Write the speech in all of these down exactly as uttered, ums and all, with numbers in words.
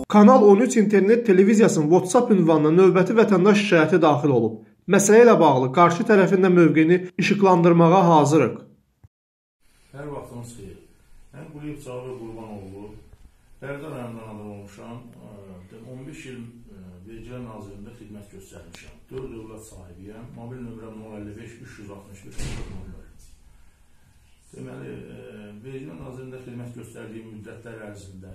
Kanal on üç internet televiziyasının WhatsApp ünvanına növbəti vətəndaş şikayəti daxil olub. Məsələ ilə bağlı qarşı tərəfində mövqeyini işıqlandırmağa hazırıq. Hər vaxtınız xeyir. Mən Quliyev Cavir Qurbanoğlu, Bərdə rayonundan adam olmuşam. on beş il Vergilər Nazirliyində xidmət göstərmişəm. dörd övlad sahibiyəm. Mobil nömrəm nol əlli beş üç yüz altmış beş nol nol. Deməli, Vergilər Nazirliyində xidmət göstərdiyim müddətlər ərzində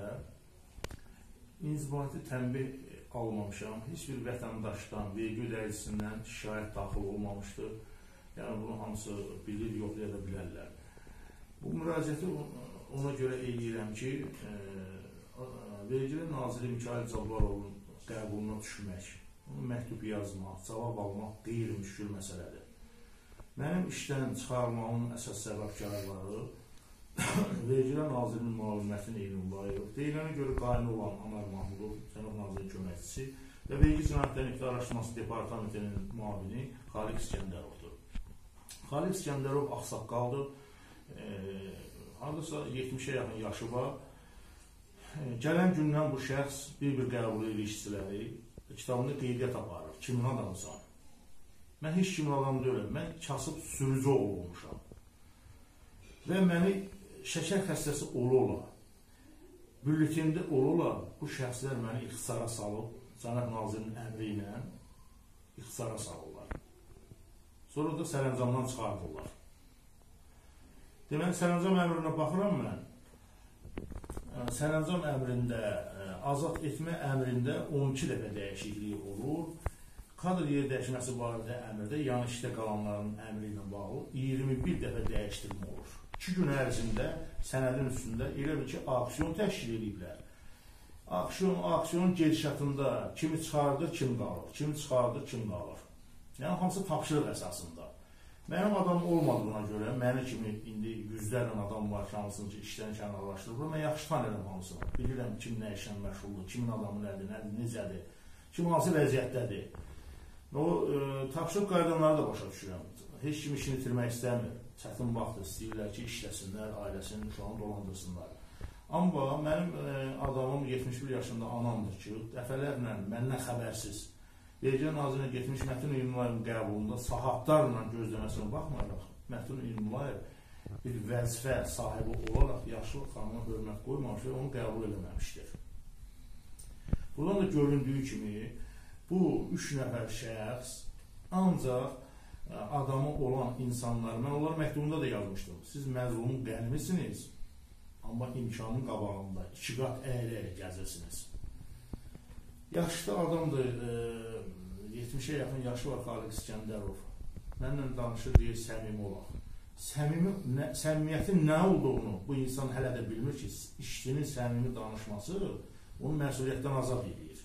inzibati tənbih almamışam. Heç bir vətəndaşdan, vergi ödəyicisindən şikayət daxil olmamışdır. Yəni, bunu hamısı bilir, yoxlaya da bilərlər. Bu müraciəti ona görə edirəm ki, Vergilər Naziri Mikail Cabbarovun qəbuluna düşmək, onu məktub yazmaq, cavab almaq qeyri-müşkül məsələdir. Mənim işdən çıxarmağın əsas səbəbkarları Vergilər Nazirinin müavimətini Eynullayov, deyilənə görə qaynı olan Anar Mahmudov, Cənab Nazirin köməkçisi və Vergi Cinayətləri İqtisadi Araşdırması Departamentinin müavini Xaliq İskəndərovdur. Xaliq İskəndərov ağsaqqaldır, hardasa yetmişə yaxın yaşı var. Gələn gündən bu şəxs bir-bir qəbul edir işçiləri, kitabında qeydiyyat aparır, kimin adamısan? Mən heç kimin adamı deyiləm, mən kasıb sürücü oğlu olmuşam. Və məni şəkər xəstəsi ola-ola, bülletində ola-ola bu şəxslər məni ixtisara salıb, Cənab Nazirinin əmri ilə ixtisara salırlar. Sonra da sərəncamdan çıxardırlar. Deməli, sərəncam əmrinə baxıram mən. Sərəncam əmrində, azad etmə əmrində on iki dəfə dəyişikliyi olur. Kadr yeri dəyişməsi barədə əmrdə, yan işdə qalanların əmri ilə bağlı iyirmi bir dəfə dəyişdirmə olur. iki gün ərzində sənədin üstündə elə bir ki, aksiyon təşkil ediblər. Aksiyon, aksiyonun gedişatında kimi çıxardır, kim qalır, kimi çıxardır, kim qalır. Yəni, hamısı tapşırıq əsasında. Mənim adam olmadığına görə, məni kimi indi yüzlərlə adam var ki, hamısını ki, işdən kənarlaşdırılır. Mən yaxşı tanıyıram hamısını. Bilirəm kim nə işlə məşğuldur, kimin adamı nədir, nədir, necədir, kim hansı vəziyyətdədir. O, e, tapşırıq qaydanları da başa düşürəm. Heç kim işini itirmək istəmir. Çətin vaxtdır, istəyirlər ki, işləsinlər, ailəsinin uşağını dolandırsınlar. Amma mənim e, adamım yetmiş bir yaşında anamdır ki, dəfələrlə məndən xəbərsiz Vergilər Nazirinə getmiş Mətin Eynullayevin qəbulunda saatlarla gözləməsinə baxmayaraq, Mətin Eynulayev bir vəzifə sahibi olaraq yaşlı xanıma hörmət qoymamış və onu qəbul eləməmişdir. Buradan da göründüyü kimi, bu üç nəfər şəxs ancaq adamı olan insanlar, mən onların məktubunda da yazmışdım, siz məzlumun qənimsiniz, amma imkanın qabağında iki qat əyri-əyri gəzirsiniz. Yaşlı adamdır, yetmişə yaxın yaşı var Xaliq İskəndərov. Mənlə danışır, deyir, səmimi olaq. Səmimiyyətin nə olduğunu bu insan hələ də bilmir ki, işçinin səmimi danışması onu məsuliyyətdən azad edir.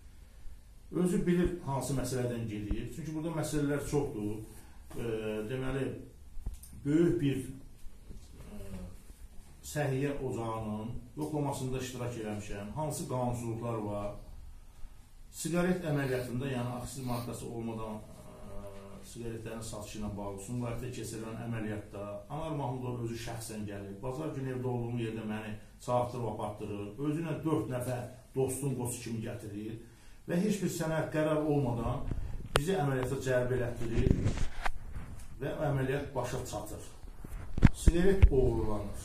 Özü bilir hansı məsələdən gedir. Çünki burada məsələlər çoxdur. Deməli, böyük bir səhiyyə ocağının yoxlamasında iştirak eləmişəm. Hansı qanunsuzluqlar var? Sigaret əməliyyatında, yəni aksiz markası olmadan sigaretlərin satışı ilə bağlı Sumqayıtda keçirilən əməliyyatda Anar Mahmudov özü şəxsən gəlir. Bazar günü evdə olduğum yerdə məni çağırtdırıb apardırır. Özünə dörd nəfər dostun qoçu kimi gətirir və heç bir sənəd qərar olmadan bizi əməliyyata cəlb elətdirir və əməliyyat başa çatır. Sigaret oğurlanır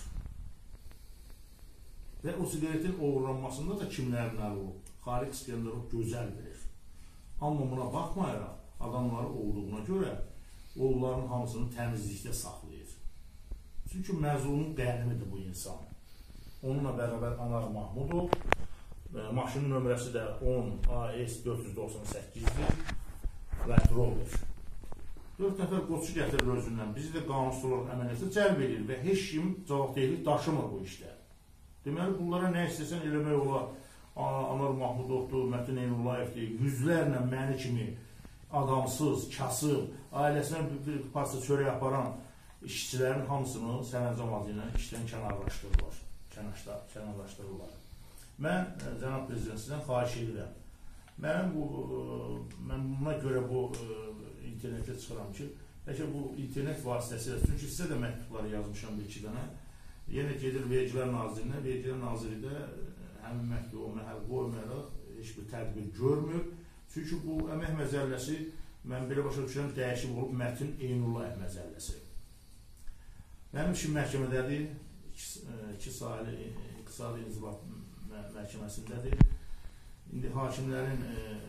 və o sigaretin oğurlanmasında da kimlərin əli olub? Xaliq İskəndərov gözəl bilir. Amma buna baxmayaraq, adamları olduğuna görə onların hamısını təmizlikdə saxlayır. Çünki məzlumun qənimidir bu insan. Onunla bərabər Anar Mahmudov, maşının nömrəsi də on A S dörd yüz doxsan səkkizdir, Land Rover. dörd nəfər qoçu gətirir özündən, bizi də qanunsuzluq əməliyyatı cəlb edir və heç kim cavabdehlik daşımır bu işdə. Deməli, bunlara nə istəsən eləmək olar. Anar Mahmudovdur, Mətin Eynullayevdir, yüzlərlə məni kimi adamsız, kasıb, ailəsinə bir parça çörək aparan işçilərin hamısını sərəncam adı ilə işdən kənarlaşdırırlar. kənarlaşdırırlar. Mən Cənab Prezident sizdən xahiş edirəm. Mənim bu, mən buna görə bu internetə çıxıram ki, bəlkə bu internet vasitəsilə, çünki sizə də məktubları yazmışam bir iki dənə, yenə gedir Vergilər Nazirinə, Vergilər Naziri də həmin məktubu o məhəl qoymayaraq heç bir tədbir görmür. Çünki bu əmək məzəlləsi, mən belə başa düşürəm, dəyişib olub mətin Eynullah məzəlləsi. Mənim üçün məhkəmədədir, iki sayılı iqtisadi inzibat məhkəməsindədir. İndi hakimlərin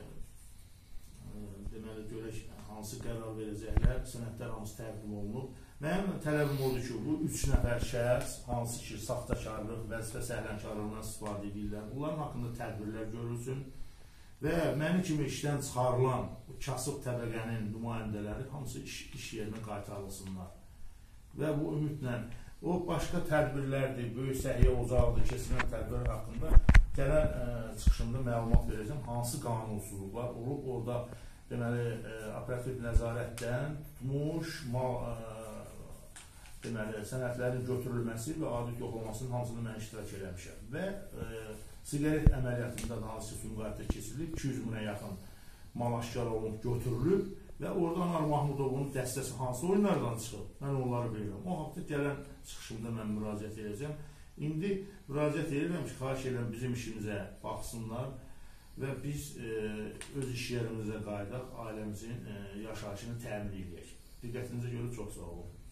deməli görək hansı qərar verəcəklər, sənədlər hansı təqdim olunub. Mənim tələbim odur ki, bu üç nəfər şəxs, hansı ki, saxtakarlıq, vəzifə səhlənkarlığından istifadə edirlər, bunların haqqında tədbirlər görülsün və mənim kimi işdən çıxarılan kasıb təbəqənin nümayəndələri hamısı iş, iş yerinə qaytarılsınlar. Və bu ümidlə, o başqa tədbirlərdir, böyük səhiyyə ocağıdır, kesilən tədbirlər haqqında gələn çıxışımda məlumat verəcəm, hansı qanunsuzluqlar olub, orada deməli, operativ nəzarətdən tutmuş, mal, deməli, sənədlərin götürülməsi və audit yoxlamasının hamısını mən iştirak eləmişəm. Və e, siqaret əməliyyatında da hansı Sumqayıtda keçirilib, iki yüz minə yaxın mal aşkar olunub, götürülüb və oradan Anar Mahmudovun dəstəsi hansı oyunlardan çıxıb, mən onları bilirəm. O haqda gələn çıxışımda mən müraciət edəcəm. İndi müraciət edirəm ki, xahiş edirəm bizim işimizə baxsınlar və biz e, öz iş yerimizə qayıdaq, ailəmizin e, yaşayışını təmin edək. Diqqətinizə görə çox sağ olun.